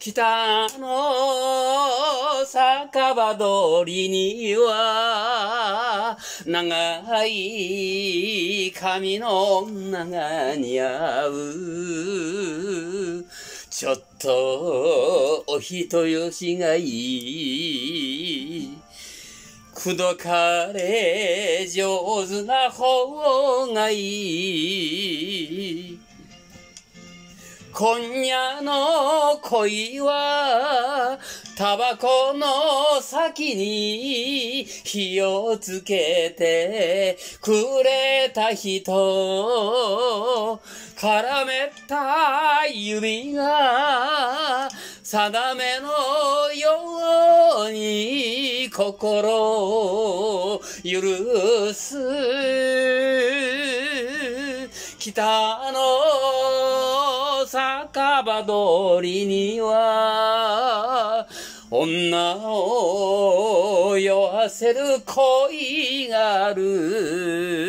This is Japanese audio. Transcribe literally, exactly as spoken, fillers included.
北の酒場通りには長い髪の女が似合う。ちょっとお人よしがいい。口説かれ上手な方がいい。今夜の恋はタバコの先に火をつけてくれた人、絡めた指が定めのように心を許す。北の酒場通りには女を酔わせる恋がある。